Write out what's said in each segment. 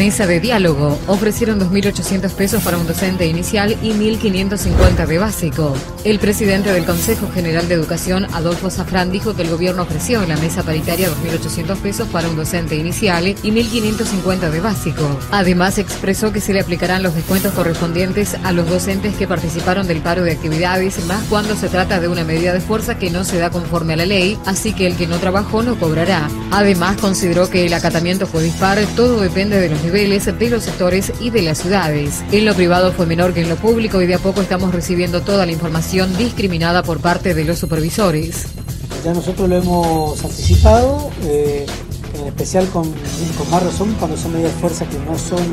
Mesa de diálogo. Ofrecieron 2.800 pesos para un docente inicial y 1.550 de básico. El presidente del Consejo General de Educación, Adolfo Zafrán, dijo que el gobierno ofreció en la mesa paritaria 2.800 pesos para un docente inicial y 1.550 de básico. Además, expresó que se le aplicarán los descuentos correspondientes a los docentes que participaron del paro de actividades, más cuando se trata de una medida de fuerza que no se da conforme a la ley, así que el que no trabajó no cobrará. Además, consideró que el acatamiento fue dispar, todo depende de los niveles, de los sectores y de las ciudades. En lo privado fue menor que en lo público y de a poco estamos recibiendo toda la información discriminada por parte de los supervisores. Ya nosotros lo hemos anticipado, en especial con más razón cuando son medidas de fuerza que no son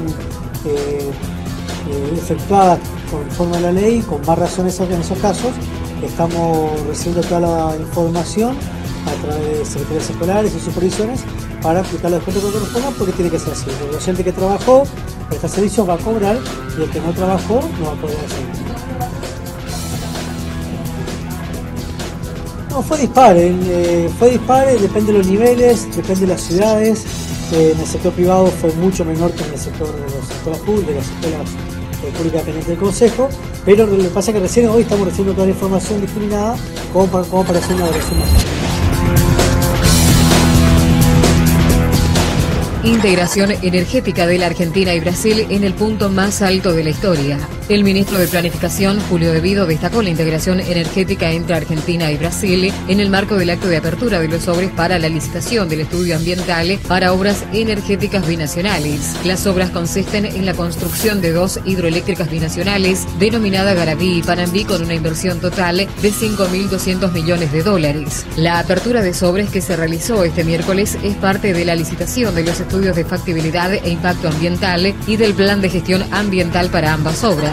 efectuadas conforme a la ley, con más razón en esos casos. Estamos recibiendo toda la información a través de secretarias escolares y supervisiones para aplicar los descuentos que correspondan, porque tiene que ser así. El docente que trabajó presta servicio va a cobrar y el que no trabajó no va a poder hacer. No, fue dispar, depende de los niveles, depende de las ciudades. En el sector privado fue mucho menor que en el sector de las escuelas públicas, de las escuelas públicas dependientes del Consejo, pero lo que pasa es que recién hoy estamos recibiendo toda la información discriminada como para hacer una evaluación más. Integración energética de la Argentina y Brasil en el punto más alto de la historia. El ministro de Planificación, Julio De Vido, destacó la integración energética entre Argentina y Brasil en el marco del acto de apertura de los sobres para la licitación del estudio ambiental para obras energéticas binacionales. Las obras consisten en la construcción de 2 hidroeléctricas binacionales, denominada Garabí y Panambí, con una inversión total de $5.200 millones. La apertura de sobres que se realizó este miércoles es parte de la licitación de los estudios de factibilidad e impacto ambiental y del plan de gestión ambiental para ambas obras.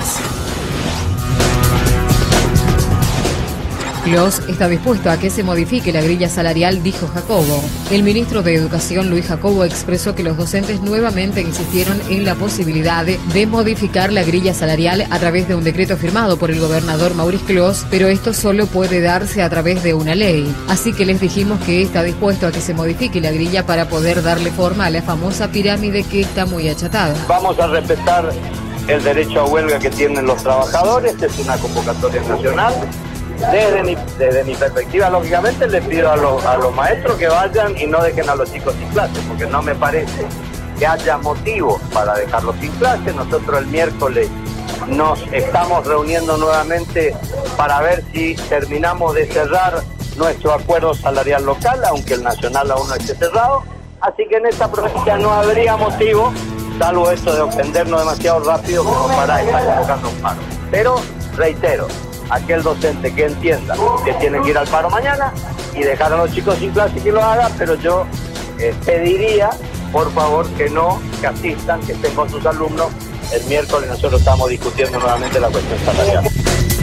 Clos está dispuesto a que se modifique la grilla salarial, dijo Jacobo. El ministro de Educación, Luis Jacobo, expresó que los docentes nuevamente insistieron en la posibilidad de modificar la grilla salarial a través de un decreto firmado por el gobernador Mauricio Clos, pero esto solo puede darse a través de una ley. Así que les dijimos que está dispuesto a que se modifique la grilla para poder darle forma a la famosa pirámide que está muy achatada. Vamos a respetar el derecho a huelga que tienen los trabajadores, es una convocatoria nacional. Desde mi perspectiva, lógicamente, les pido a los maestros que vayan y no dejen a los chicos sin clase, porque no me parece que haya motivo para dejarlos sin clase. Nosotros el miércoles nos estamos reuniendo nuevamente para ver si terminamos de cerrar nuestro acuerdo salarial local, aunque el nacional aún no esté cerrado. Así que en esta provincia no habría motivo, salvo esto de ofendernos demasiado rápido como para estar convocando un paro. Pero, reitero, aquel docente que entienda que tiene que ir al paro mañana y dejar a los chicos sin clase que lo haga, pero yo pediría, por favor, que asistan, que estén con sus alumnos. El miércoles nosotros estamos discutiendo nuevamente la cuestión salarial.